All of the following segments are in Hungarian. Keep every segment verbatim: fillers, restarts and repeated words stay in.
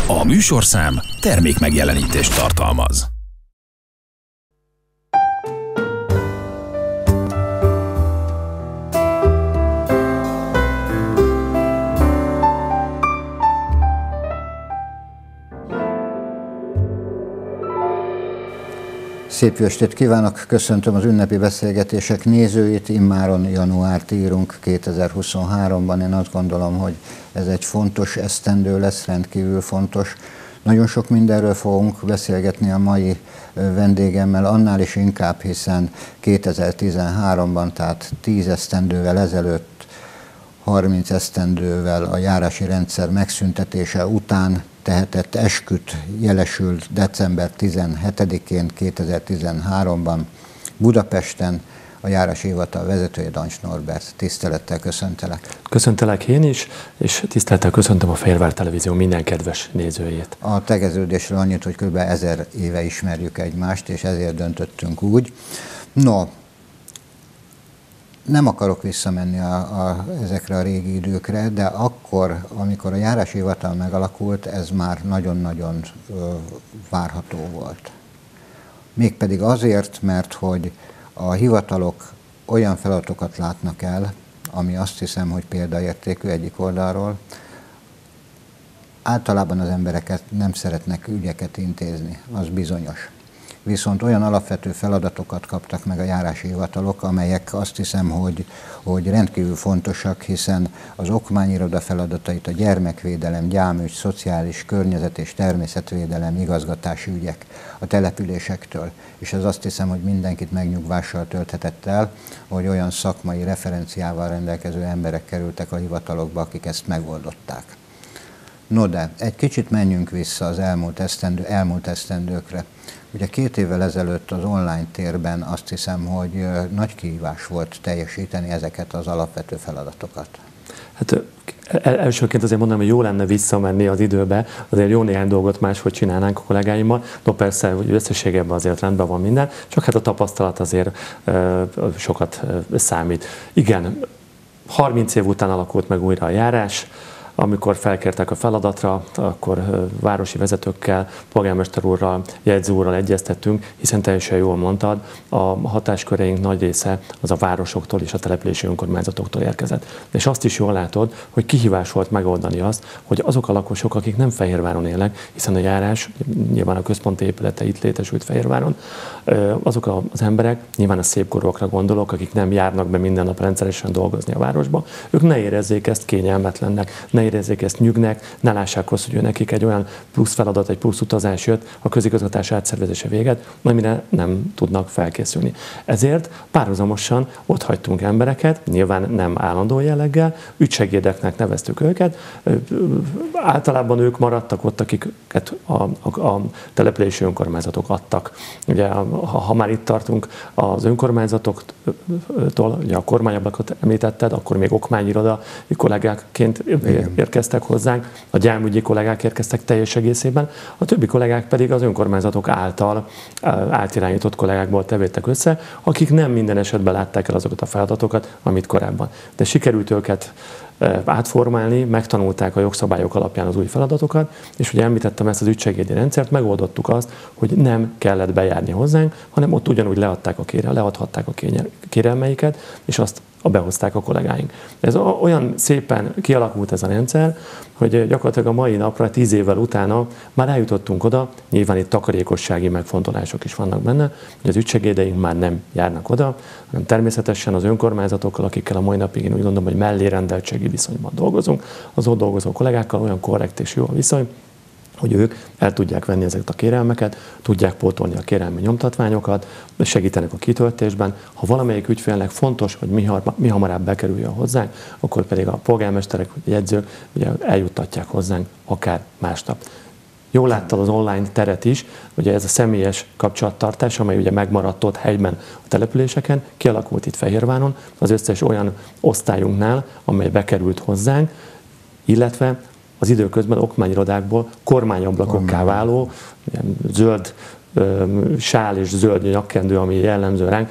A műsorszám termékmegjelenítést tartalmaz. Szép jó estét kívánok! Köszöntöm az ünnepi beszélgetések nézőit. Immáron januárt írunk kétezer-huszonháromban. Én azt gondolom, hogy ez egy fontos esztendő lesz, rendkívül fontos. Nagyon sok mindenről fogunk beszélgetni a mai vendégemmel, annál is inkább, hiszen kétezer-tizenháromban, tehát tíz esztendővel ezelőtt, harminc esztendővel a járási rendszer megszüntetése után tehetett esküt jelesült december tizenhetedikén kétezer-tizenháromban Budapesten a járási hivatal vezetője, Dancs Norbert. Tisztelettel köszöntelek. Köszöntelek én is, és tisztelettel köszöntöm a Fehérvár Televízió minden kedves nézőjét. A tegeződésről annyit, hogy kb. ezer éve ismerjük egymást, és ezért döntöttünk úgy. No, nem akarok visszamenni a, a, ezekre a régi időkre, de akkor, amikor a járási hivatal megalakult, ez már nagyon-nagyon várható volt. Mégpedig azért, mert hogy a hivatalok olyan feladatokat látnak el, ami azt hiszem, hogy példaértékű egyik oldalról. Általában az embereket nem szeretnek ügyeket intézni, az bizonyos. Viszont olyan alapvető feladatokat kaptak meg a járási hivatalok, amelyek azt hiszem, hogy, hogy rendkívül fontosak, hiszen az okmányiroda feladatait, a gyermekvédelem, gyámügy, szociális, környezet és természetvédelem, igazgatási ügyek a településektől. És ez azt hiszem, hogy mindenkit megnyugvással tölthetett el, hogy olyan szakmai referenciával rendelkező emberek kerültek a hivatalokba, akik ezt megoldották. No de, egy kicsit menjünk vissza az elmúlt, esztendő, elmúlt esztendőkre. Ugye két évvel ezelőtt az online térben azt hiszem, hogy nagy kihívás volt teljesíteni ezeket az alapvető feladatokat. Hát elsőként azért mondanám, hogy jó lenne visszamenni az időbe, azért jó néhány dolgot máshogy csinálnánk a kollégáimmal, de persze, hogy összességében azért rendben van minden, csak hát a tapasztalat azért sokat számít. Igen, harminc év után alakult meg újra a járás. Amikor felkértek a feladatra, akkor városi vezetőkkel, polgármester úrral, jegyző úrral egyeztettünk, hiszen teljesen jól mondtad, a hatásköreink nagy része az a városoktól és a települési önkormányzatoktól érkezett. És azt is jól látod, hogy kihívás volt megoldani azt, hogy azok a lakosok, akik nem Fehérváron élnek, hiszen a járás, nyilván a központi épülete itt létesült Fehérváron, azok az emberek, nyilván a szépkorúakra gondolok, akik nem járnak be minden nap rendszeresen dolgozni a városba, ők ne érezzék ezt kényelmetlennek, ne érezzék ezt nyűgnek, ne lássák azt, hogy nekik egy olyan plusz feladat, egy plusz utazás jött a közigazgatás átszervezése véget, amire nem tudnak felkészülni. Ezért párhuzamosan ott hagytunk embereket, nyilván nem állandó jelleggel, ügysegédeknek neveztük őket, általában ők maradtak ott, akiket a, a, a települési önkormányzatok adtak. Ugye, ha, ha már itt tartunk az önkormányzatoktól, ugye a kormányablakot említetted, akkor még okmányiroda kollégákként érkeztek hozzánk, a gyámügyi kollégák érkeztek teljes egészében, a többi kollégák pedig az önkormányzatok által átirányított kollégákból tevődtek össze, akik nem minden esetben látták el azokat a feladatokat, amit korábban. De sikerült őket átformálni, megtanulták a jogszabályok alapján az új feladatokat, és ugye említettem ezt az ügysegédi rendszert, megoldottuk azt, hogy nem kellett bejárni hozzánk, hanem ott ugyanúgy leadták a kérel, leadhatták a kérelmeiket, és azt behozták a kollégáink. Ez olyan szépen kialakult ez a rendszer, hogy gyakorlatilag a mai napra, tíz évvel utána már eljutottunk oda, nyilván itt takarékossági megfontolások is vannak benne, hogy az ügysegédeink már nem járnak oda, hanem természetesen az önkormányzatokkal, akikkel a mai napig én úgy gondolom, hogy mellérendeltségi viszonyban dolgozunk, az ott dolgozó kollégákkal olyan korrekt és jó a viszony, hogy ők el tudják venni ezeket a kérelmeket, tudják pótolni a kérelmi nyomtatványokat, segítenek a kitöltésben. Ha valamelyik ügyfélnek fontos, hogy mi, mi hamarabb bekerüljön hozzánk, akkor pedig a polgármesterek, vagy jegyzők ugye eljuttatják hozzánk akár másnap. Jól láttad az online teret is, ugye ez a személyes kapcsolattartás, amely ugye megmaradt ott helyben a településeken, kialakult itt Fehérváron, az összes olyan osztályunknál, amely bekerült hozzánk, illetve az időközben okmányirodákból kormányablakokká váló, zöld sál és zöld nyakkendő, ami jellemző ránk,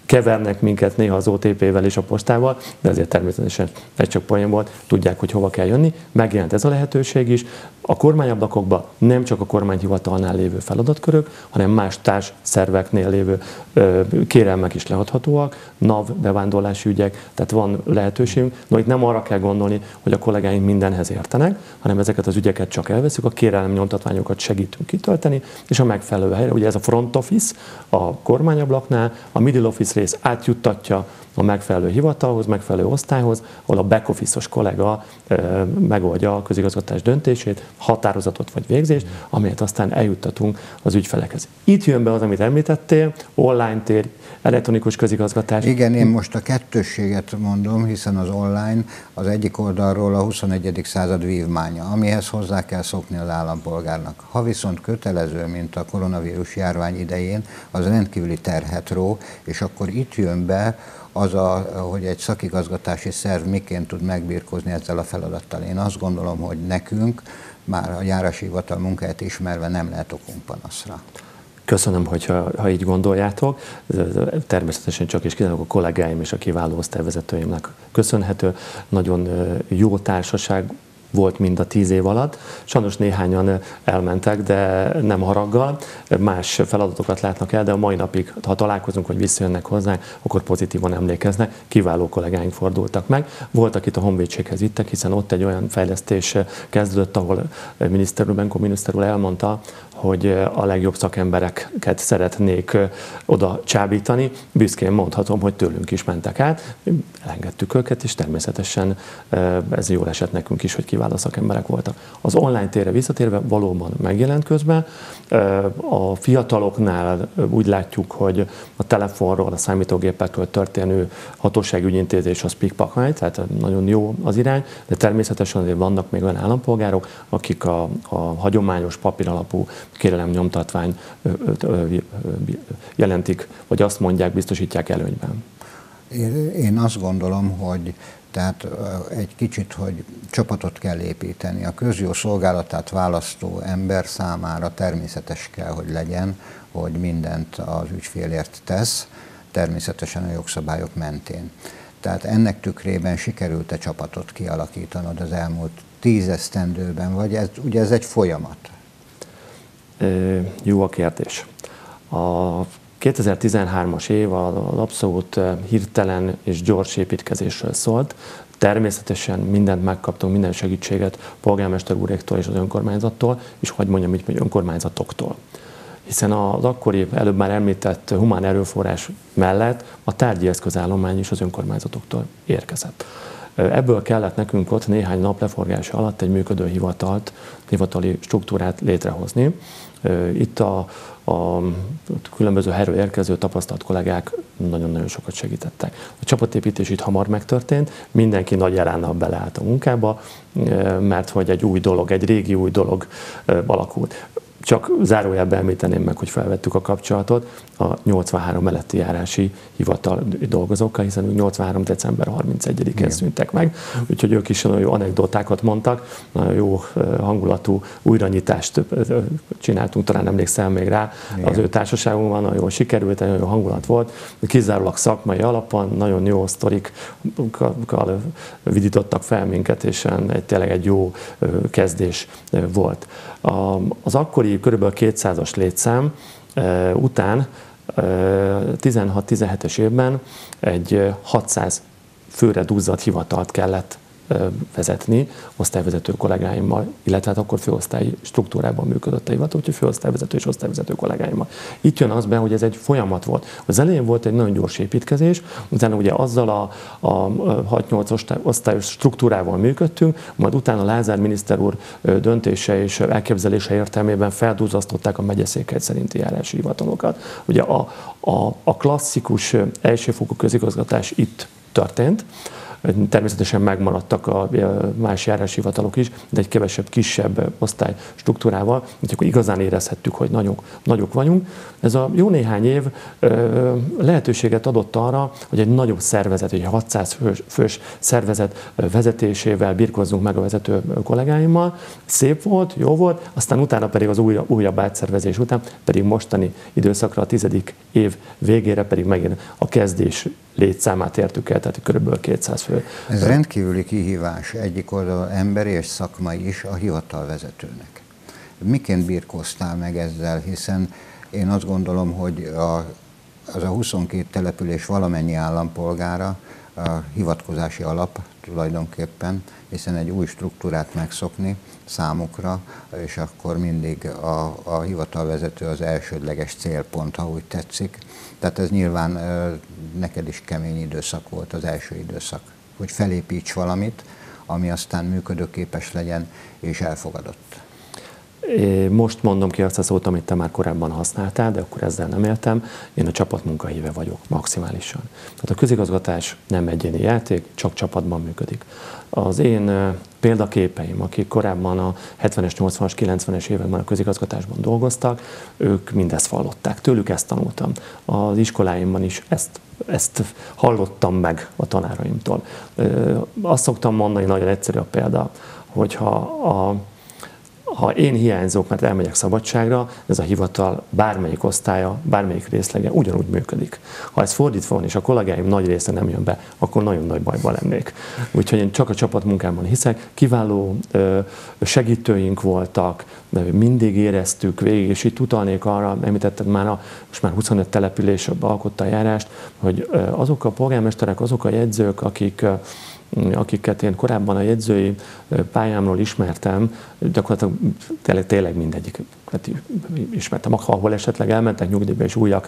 kevernek minket néha az o té pé-vel és a postával, de azért természetesen ez csak poén volt, tudják, hogy hova kell jönni. Megjelent ez a lehetőség is. A kormányablakokban nem csak a kormányhivatalnál lévő feladatkörök, hanem más társ szerveknél lévő ö, kérelmek is leadhatóak, NAV, bevándorlási ügyek, tehát van lehetőségünk. No, itt nem arra kell gondolni, hogy a kollégáink mindenhez értenek, hanem ezeket az ügyeket csak elveszük, a kérelemnyomtatványokat segítünk kitölteni, és a megfelelő helyre, ugye ez a front office a kormányablaknál, a middle office rész átjuttatja a megfelelő hivatalhoz, megfelelő osztályhoz, ahol a back office-os kollega e, megoldja a közigazgatás döntését, határozatot vagy végzést, amelyet aztán eljuttatunk az ügyfelekhez. Itt jön be az, amit említettél, online tér, elektronikus közigazgatás. Igen, én most a kettősséget mondom, hiszen az online az egyik oldalról a huszonegyedik század vívmánya, amihez hozzá kell szokni az állampolgárnak. Ha viszont kötelező, mint a koronavírus járvány idején, az rendkívüli terhet ró, és akkor itt jön be az, a, hogy egy szakigazgatási szerv miként tud megbirkózni ezzel a feladattal. Én azt gondolom, hogy nekünk már a járási hivatal munkáját ismerve nem lehet okunk panaszra. Köszönöm, hogyha ha így gondoljátok. Természetesen csak és kizárólag a kollégáim és a kiváló osztályvezetőimnek köszönhető. Nagyon jó társaság volt mind a tíz év alatt. Sajnos néhányan elmentek, de nem haraggal, más feladatokat látnak el, de a mai napig, ha találkozunk, hogy visszajönnek hozzánk, akkor pozitívan emlékeznek, kiváló kollégáink fordultak meg. Voltak itt a honvédséghez vittek, hiszen ott egy olyan fejlesztés kezdődött, ahol miniszter úr, Benko miniszter úr elmondta, hogy a legjobb szakembereket szeretnék oda csábítani. Büszkén mondhatom, hogy tőlünk is mentek át, elengedtük őket, és természetesen ez jól esett nekünk is, hogy kiváló szakemberek voltak. Az online térre visszatérve valóban megjelent közben. A fiataloknál úgy látjuk, hogy a telefonról, a számítógépekről történő hatósági ügyintézés az pikpakmány, tehát nagyon jó az irány, de természetesen azért vannak még olyan állampolgárok, akik a, a hagyományos papíralapú kérelemnyomtatvány jelentik, vagy azt mondják, biztosítják előnyben. Én azt gondolom, hogy tehát egy kicsit, hogy csapatot kell építeni. A közjó szolgálatát választó ember számára természetes kell, hogy legyen, hogy mindent az ügyfélért tesz, természetesen a jogszabályok mentén. Tehát ennek tükrében sikerült-e csapatot kialakítanod az elmúlt tíz esztendőben, vagy ez, ugye ez egy folyamat? Jó a kérdés. A kétezer-tizenhármas év az abszolút hirtelen és gyors építkezésről szólt. Természetesen mindent megkaptunk, minden segítséget polgármester úréktól és az önkormányzattól, és hogy mondjam így, hogy önkormányzatoktól. Hiszen az akkori, előbb már említett humán erőforrás mellett a tárgyi eszközállomány is az önkormányzatoktól érkezett. Ebből kellett nekünk ott néhány nap leforgása alatt egy működő hivatalt, hivatali struktúrát létrehozni. Itt a, a különböző helyről érkező tapasztalt kollégák nagyon-nagyon sokat segítettek. A csapatépítés itt hamar megtörtént, mindenki nagy elánnal beleállt a munkába, mert hogy egy új dolog, egy régi új dolog alakult. Csak zárójelben említeném meg, hogy felvettük a kapcsolatot a nyolcvanhárom melletti járási hivatal dolgozókkal, hiszen nyolcvanhárom december harmincegyedikén szűntek meg, úgyhogy ők is nagyon jó anekdotákat mondtak, nagyon jó hangulatú újranyitást csináltunk, talán emlékszel még rá, igen. Az ő társaságunkban nagyon jól sikerült, nagyon jó hangulat volt, kizárólag szakmai alapon, nagyon jó sztorikkal vidítottak fel minket, és egy, tényleg egy jó kezdés volt. Az akkori kb. kétszázas létszám után tizenhat-tizenhetes évben egy hatszáz főre duzzadt hivatalt kellett vezetni osztályvezető kollégáimmal, illetve hát akkor főosztályi struktúrában működött a hivatal, úgyhogy főosztályvezető és osztályvezető kollégáimmal. Itt jön az be, hogy ez egy folyamat volt. Az elején volt egy nagyon gyors építkezés, utána ugye azzal a, a hat-nyolc osztályos struktúrával működtünk, majd utána Lázár miniszter úr döntése és elképzelése értelmében felduzzasztották a megyeszékhely szerinti járási hivatalokat. Ugye a, a, a klasszikus elsőfokú közigazgatás itt történt, Természetesen megmaradtak a más járáshivatalok is, de egy kevesebb, kisebb osztály struktúrával, úgyhogy akkor igazán érezhettük, hogy nagyok, nagyok vagyunk. Ez a jó néhány év lehetőséget adott arra, hogy egy nagyobb szervezet, egy hatszáz fős, fős szervezet vezetésével birkozzunk meg a vezető kollégáimmal. Szép volt, jó volt, aztán utána pedig az újabb, újabb átszervezés után, pedig mostani időszakra, a tizedik év végére pedig megint a kezdés létszámát értük el, tehát kb. kétszáz fő. Ez rendkívüli kihívás egyik oldal emberi és szakmai is a hivatalvezetőnek. Miként birkóztál meg ezzel, hiszen én azt gondolom, hogy a, az a huszonkét település valamennyi állampolgára a hivatkozási alap tulajdonképpen, hiszen egy új struktúrát megszokni számukra, és akkor mindig a, a hivatalvezető az elsődleges célpont, ha úgy tetszik. Tehát ez nyilván neked is kemény időszak volt az első időszak, hogy felépíts valamit, ami aztán működőképes legyen és elfogadott. Én most mondom ki azt a szót, amit te már korábban használtál, de akkor ezzel nem éltem. Én a csapatmunkahíve vagyok maximálisan. Tehát a közigazgatás nem egyéni játék, csak csapatban működik. Az én példaképeim, akik korábban a hetvenes, nyolcvanas, kilencvenes években a közigazgatásban dolgoztak, ők mindezt vallották. Tőlük ezt tanultam. Az iskoláimban is ezt, ezt hallottam meg a tanáraimtól. Azt szoktam mondani, nagyon egyszerű a példa, hogyha a Ha én hiányzok, mert elmegyek szabadságra, ez a hivatal bármelyik osztálya, bármelyik részlege ugyanúgy működik. Ha ez fordítva van, és a kollégáim nagy része nem jön be, akkor nagyon nagy bajban lennék. Úgyhogy én csak a csapatmunkában hiszek, kiváló segítőink voltak, mindig éreztük végig, és itt utalnék arra, említetted már, a, most már huszonöt település alkotta a járást, hogy azok a polgármesterek, azok a jegyzők, akik akiket én korábban a jegyzői pályámról ismertem, gyakorlatilag tényleg, tényleg mindegyik ismertem, ahol esetleg elmentek nyugdíjba és újak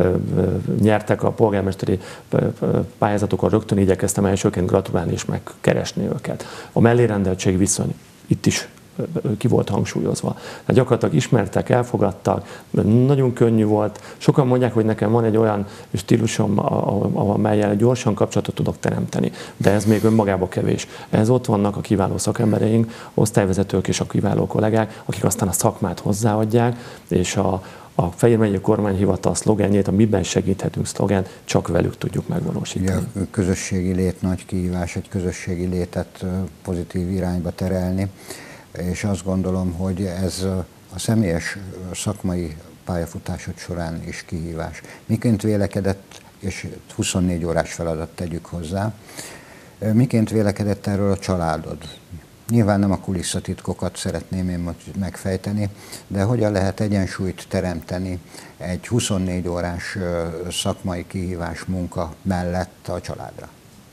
nyertek a polgármesteri pályázatokon, rögtön igyekeztem elsőként gratulálni és megkeresni őket. A mellérendeltség viszony itt is ki volt hangsúlyozva. Hát gyakorlatilag ismertek, elfogadtak, nagyon könnyű volt. Sokan mondják, hogy nekem van egy olyan stílusom, amellyel gyorsan kapcsolatot tudok teremteni, de ez még önmagában kevés. Ez ott vannak a kiváló szakembereink, osztályvezetők és a kiváló kollégák, akik aztán a szakmát hozzáadják, és a A Fejér megyei kormányhivatal szlogenjét, a miben segíthetünk szlogent, csak velük tudjuk megvalósítani. Ugye a közösségi lét nagy kihívás, egy közösségi létet pozitív irányba terelni, és azt gondolom, hogy ez a személyes szakmai pályafutásod során is kihívás. Miként vélekedett, és huszonnégy órás feladat tegyük hozzá, miként vélekedett erről a családod? Nyilván nem a kulisszatitkokat szeretném én most megfejteni, de hogyan lehet egyensúlyt teremteni egy huszonnégy órás szakmai kihívás munka mellett a családra?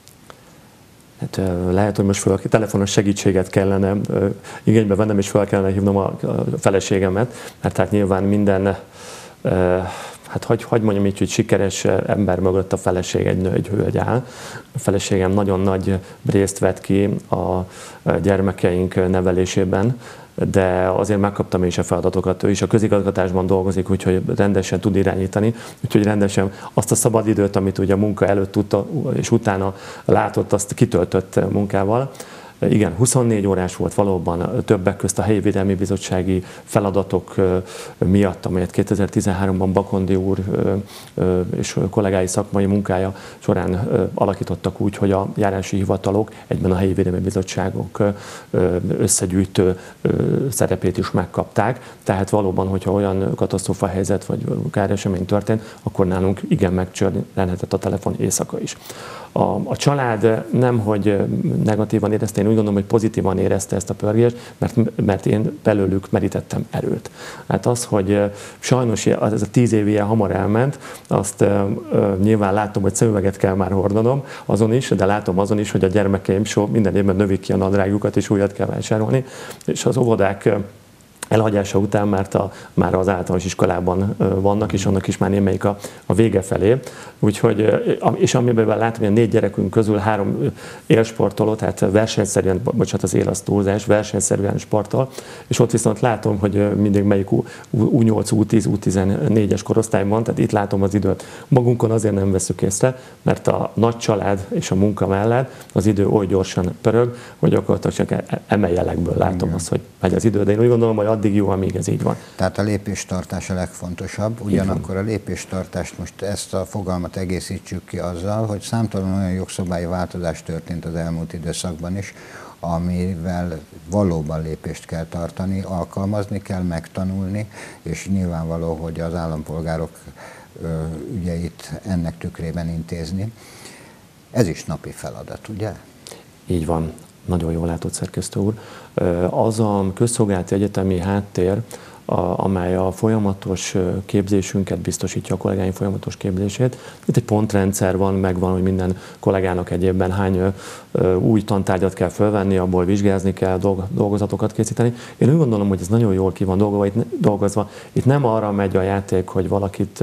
Hát, lehet, hogy most fel, telefonos segítséget kellene igénybe vennem, és fel kellene hívnom a feleségemet, mert hát nyilván minden, hát hogy, hogy mondjam így, hogy sikeres ember mögött a feleség, egy nő, egy hölgy áll. A feleségem nagyon nagy részt vett ki a gyermekeink nevelésében, de azért megkaptam én is a feladatokat. Ő is a közigazgatásban dolgozik, úgyhogy rendesen tud irányítani, úgyhogy rendesen azt a szabadidőt, amit ugye a munka előtt tudta, és utána látott, azt kitöltött munkával. Igen, huszonnégy órás volt valóban, többek közt a helyi védelmi bizottsági feladatok miatt, amelyet kétezer-tizenháromban Bakondi úr és kollégái szakmai munkája során alakítottak úgy, hogy a járási hivatalok egyben a helyi védelmi bizottságok összegyűjtő szerepét is megkapták. Tehát valóban, hogyha olyan katasztrófa helyzet vagy káresemény történt, akkor nálunk igen megcsörrenhetett a telefon éjszaka is. A, a család nem, hogy negatívan érezte, én úgy gondolom, hogy pozitívan érezte ezt a pörgést, mert, mert én belőlük merítettem erőt. Hát az, hogy sajnos ez a tíz év ilyen hamar elment, azt nyilván látom, hogy szemüveget kell már hordanom azon is, de látom azon is, hogy a gyermekeim so minden évben növik ki a nadrágjukat, és újat kell vásárolni, és az óvodák elhagyása után már, a, már az általános iskolában vannak, és annak is már némelyik a, a vége felé. Úgyhogy, és amiben látom, hogy a négy gyerekünk közül három élsportoló, tehát versenyszerűen, bocsánat, az él az túlzás, versenyszerűen sportol, és ott viszont látom, hogy mindig melyik U nyolc, U tíz, U tizennégyes korosztályban, tehát itt látom az időt. Magunkon azért nem veszük észre, mert a nagy család és a munka mellett az idő oly gyorsan pörög, hogy gyakorlatilag csak emeljelekből látom azt, hogy megy az idő, de én úgy gondolom, hogy addig jó, amíg ez így van. Tehát a lépéstartás a legfontosabb, ugyanakkor a lépéstartást, most ezt a fogalmat egészítsük ki azzal, hogy számtalan olyan jogszabályi változás történt az elmúlt időszakban is, amivel valóban lépést kell tartani, alkalmazni kell, megtanulni, és nyilvánvaló, hogy az állampolgárok ügyeit ennek tükrében intézni. Ez is napi feladat, ugye? Így van. Nagyon jól látod, szerkesztő úr. Az a közszolgálati egyetemi háttér, amely a folyamatos képzésünket biztosítja, a kollégáink folyamatos képzését. Itt egy pontrendszer van, megvan, hogy minden kollégának egyébben hány új tantárgyat kell fölvenni, abból vizsgázni kell, dolgozatokat készíteni. Én úgy gondolom, hogy ez nagyon jól ki van dolgozva. Itt, dolgozva. Itt nem arra megy a játék, hogy valakit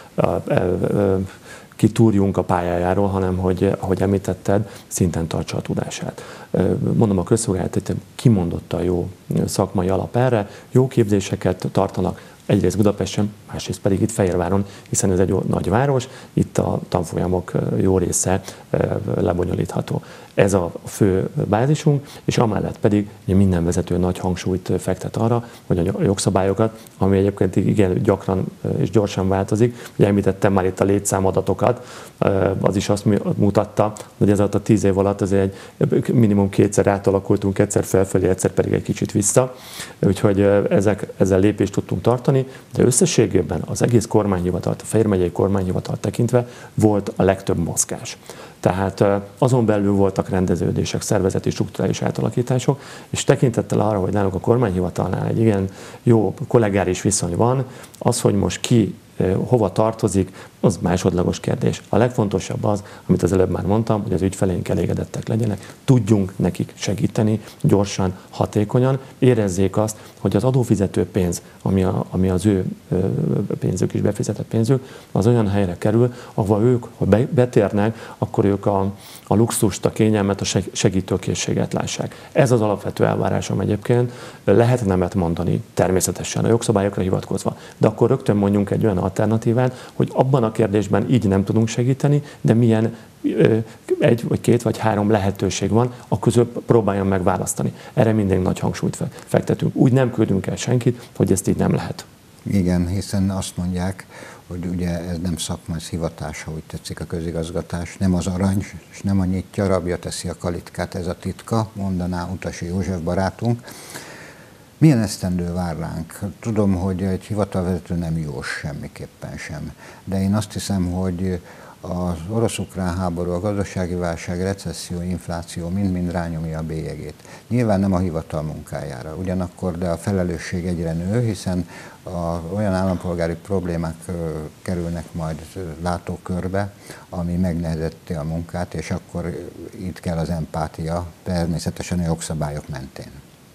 kitúrjunk a pályájáról, hanem, hogy, ahogy említetted, szinten tartsa a tudását. Mondom, a közszolgálat egy kimondottan jó szakmai alap erre, jó képzéseket tartanak, egyrészt Budapesten, másrészt pedig itt Fehérváron, hiszen ez egy nagy város, itt a tanfolyamok jó része lebonyolítható. Ez a fő bázisunk, és amellett pedig minden vezető nagy hangsúlyt fektet arra, hogy a jogszabályokat, ami egyébként igen gyakran és gyorsan változik, ugye említettem már itt a létszámadatokat, az is azt mutatta, hogy ez alatt a tíz év alatt azért egy minimum kétszer átalakultunk, egyszer felfelé, egyszer pedig egy kicsit vissza, úgyhogy ezek, ezzel lépést tudtunk tartani, de összességében az egész kormányhivatalt, a Fejér megyei kormányhivatalt tekintve volt a legtöbb mozgás. Tehát azon belül voltak rendeződések, szervezeti strukturális átalakítások, és tekintettel arra, hogy nálunk a kormányhivatalnál egy igen jó kollegáris viszony van, az, hogy most ki hova tartozik, az másodlagos kérdés. A legfontosabb az, amit az előbb már mondtam, hogy az ügyfeleink elégedettek legyenek, tudjunk nekik segíteni gyorsan, hatékonyan, érezzék azt, hogy az adófizető pénz, ami, a, ami az ő pénzük is befizetett pénzük, az olyan helyre kerül, ahova ők, ha betérnek, akkor ők a, a luxust, a kényelmet, a segítőkészséget lássák. Ez az alapvető elvárásom egyébként. Lehet nemet mondani, természetesen a jogszabályokra hivatkozva, de akkor rögtön mondjunk egy olyan alternatívát, hogy abban a kérdésben így nem tudunk segíteni, de milyen egy, vagy két, vagy három lehetőség van, a közül próbáljam megválasztani. Erre mindig nagy hangsúlyt fektetünk. Úgy nem küldünk el senkit, hogy ezt így nem lehet. Igen, hiszen azt mondják, hogy ugye ez nem szakma, ez hivatás, ha úgy tetszik a közigazgatás, nem az arany, és nem a nyitja, rabja teszi a kalitkát, ez a titka, mondaná Utasi József barátunk. Milyen esztendő vár ránk? Tudom, hogy egy hivatalvezető nem jós semmiképpen sem, de én azt hiszem, hogy az orosz-ukrán háború, a gazdasági válság, recesszió, infláció mind-mind rányomja a bélyegét. Nyilván nem a hivatal munkájára, ugyanakkor, de a felelősség egyre nő, hiszen a, olyan állampolgári problémák kerülnek majd látókörbe, ami megnehezíti a munkát, és akkor itt kell az empátia, természetesen a jogszabályok mentén.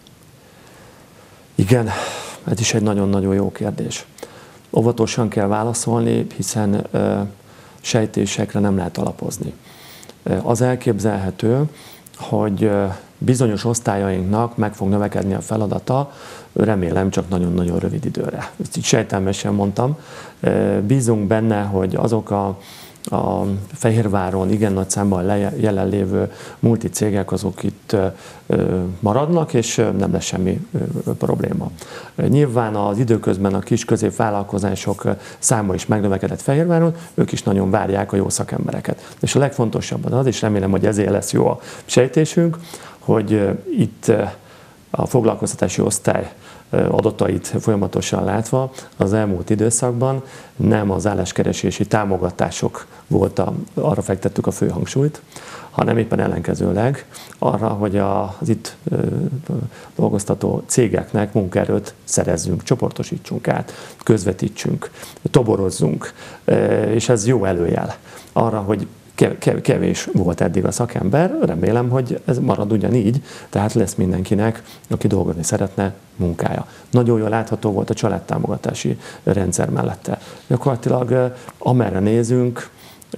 Igen, ez is egy nagyon-nagyon jó kérdés. Óvatosan kell válaszolni, hiszen ö, sejtésekre nem lehet alapozni. Az elképzelhető, hogy bizonyos osztályainknak meg fog növekedni a feladata, remélem csak nagyon-nagyon rövid időre. Ezt így sejtelmesen mondtam. Bízunk benne, hogy azok a a Fehérváron igen nagy számban jelenlévő multicégek azok itt maradnak, és nem lesz semmi probléma. Nyilván az időközben a kis-középvállalkozások száma is megnövekedett Fehérváron, ők is nagyon várják a jó szakembereket. És a legfontosabb az, és remélem, hogy ezért lesz jó a sejtésünk, hogy itt a foglalkoztatási osztály adatait folyamatosan látva, az elmúlt időszakban nem az álláskeresési támogatások volt, arra fektettük a fő hangsúlyt, hanem éppen ellenkezőleg arra, hogy az itt dolgoztató cégeknek munkaerőt szerezzünk, csoportosítsunk át, közvetítsünk, toborozzunk, és ez jó előjel arra, hogy kevés volt eddig a szakember, remélem, hogy ez marad ugyanígy, tehát lesz mindenkinek, aki dolgozni szeretne, munkája. Nagyon jól látható volt a családtámogatási rendszer mellette. Gyakorlatilag amerre nézünk,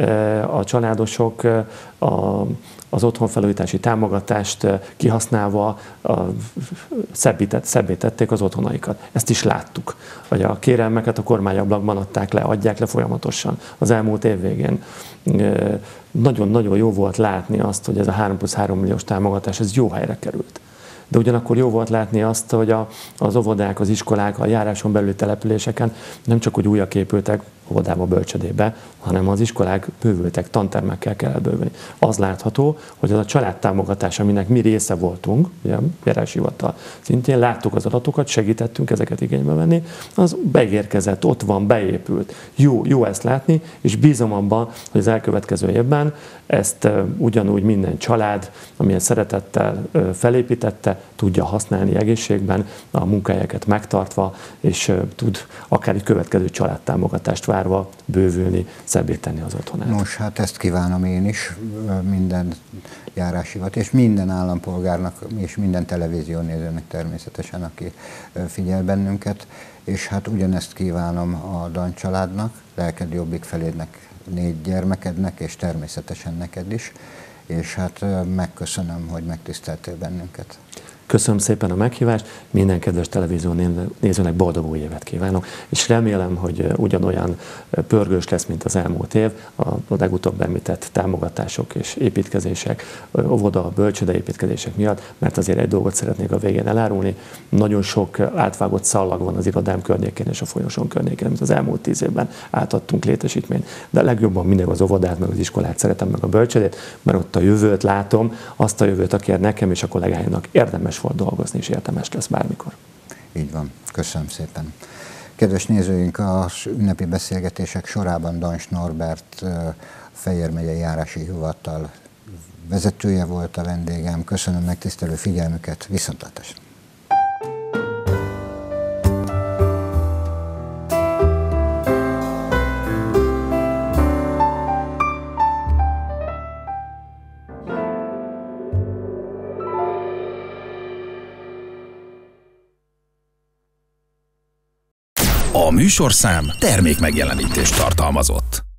a családosok a, az otthonfelújítási támogatást kihasználva a, szebbített, szebbé tették az otthonaikat. Ezt is láttuk. Vagy a kérelmeket a kormányablakban adták le, adják le folyamatosan az elmúlt év végén. Nagyon-nagyon jó volt látni azt, hogy ez a három plusz három milliós támogatás, ez jó helyre került. De ugyanakkor jó volt látni azt, hogy a, az óvodák, az iskolák, a járáson belüli településeken nem csak úgy újak épültek óvodába, bölcsödébe, hanem az iskolák bővültek, tantermekkel kell bővülni. Az látható, hogy az a családtámogatás, aminek mi része voltunk, ugye, járási hivatal szintén láttuk az adatokat, segítettünk ezeket igénybe venni, az beérkezett, ott van, beépült. Jó, jó ezt látni, és bízom abban, hogy az elkövetkező évben ezt ugyanúgy minden család, amilyen szeretettel felépítette, tudja használni egészségben, a munkahelyeket megtartva, és tud akár egy következő családtámogatást várva bővülni, szebbé tenni az otthonát. Nos, hát ezt kívánom én is, minden járásivat, és minden állampolgárnak, és minden televíziónézőnek természetesen, aki figyel bennünket, és hát ugyanezt kívánom a Dan családnak, lelked jobbik felédnek, négy gyermekednek, és természetesen neked is, és hát megköszönöm, hogy megtiszteltél bennünket. Köszönöm szépen a meghívást, minden kedves televízió nézőnek boldog új évet kívánok, és remélem, hogy ugyanolyan pörgős lesz, mint az elmúlt év, a legutóbb említett támogatások és építkezések, óvoda, bölcsőde építkezések miatt, mert azért egy dolgot szeretnék a végén elárulni, nagyon sok átvágott szallag van az irodám környékén és a folyosón környékén, amit az elmúlt tíz évben átadtunk létesítményt, de legjobban mindig az óvodát, meg az iskolát szeretem, meg a bölcsődét, mert ott a jövőt látom, azt a jövőt, akire nekem és a kollégáimnak érdemes volt dolgozni, és érdemes lesz bármikor. Így van. Köszönöm szépen. Kedves nézőink, az ünnepi beszélgetések sorában Dancs Norbert, Fejér megyei járási hivatal vezetője volt a vendégem. Köszönöm megtisztelő figyelmüket, viszontlátásra! A műsorszám termék megjelenítést tartalmazott.